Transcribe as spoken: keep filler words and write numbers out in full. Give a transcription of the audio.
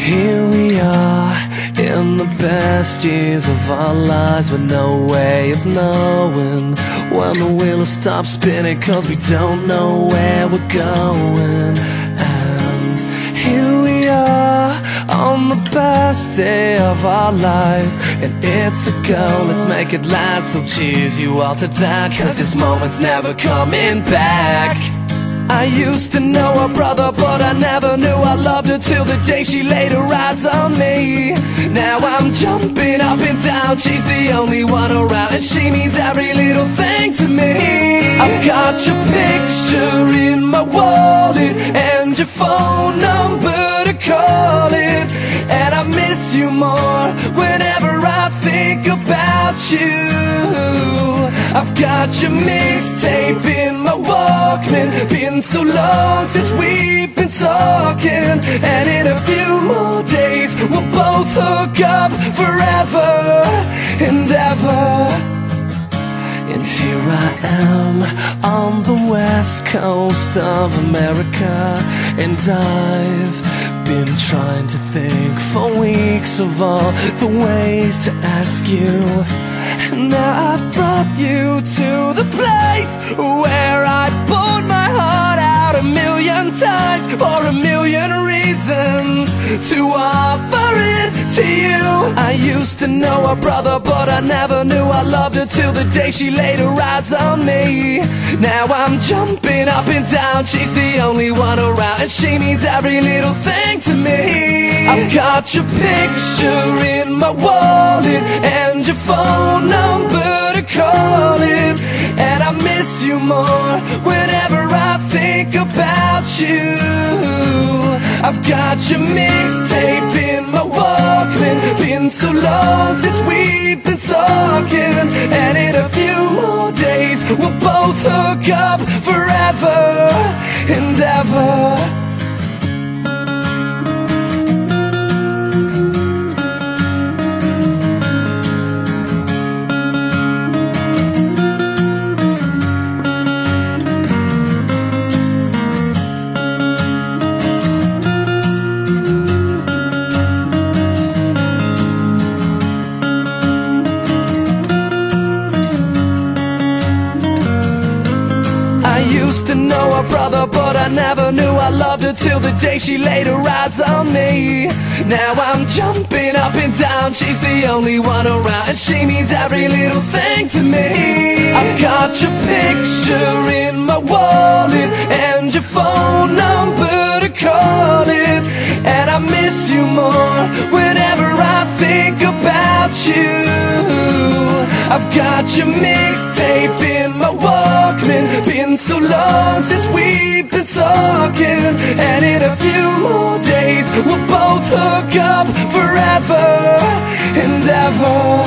Here we are, in the best years of our lives, with no way of knowing when the wheel will stop spinning, 'cause we don't know where we're going. And here we are, on the best day of our lives, and it's a go, let's make it last. So cheers you all to that, 'cause this moment's never coming back. I used to know her brother, but I never knew I loved her till the day she laid her eyes on me. Now I'm jumping up and down, she's the only one around, and she means every little thing to me. I've got your picture in my wallet and your phone number to call it, and I miss you more whenever I think about you. I've got your mixtape in my Walkman, been so long since we've been talking, and in a few more days we'll both hook up forever and ever. And here I am on the west coast of America, and I've been trying to think for weeks of all the ways to ask you. And now I've brought you to the place where I poured my heart out a million times for a million reasons to offer it to you. I used to know her brother, but I never knew I loved her till the day she laid her eyes on me. Now I'm jumping up and down, she's the only one around, and she means every little thing to me. I've got your picture in my wallet and your phone number to call it, and I miss you more whenever I think about you. I've got your mixtape in my Walkman, been so long since we've been talking, and in a few more days we'll both hook up forever and ever. I used to know her brother, but I never knew I loved her till the day she laid her eyes on me. Now I'm jumping up and down, she's the only one around, and she means every little thing to me. I've got your picture in my wallet and your phone number to call it, and I miss you more whenever I think about you. I've got your mixtape in my Walkman, been so long since we've been talking, and in a few more days we'll both hook up forever and ever.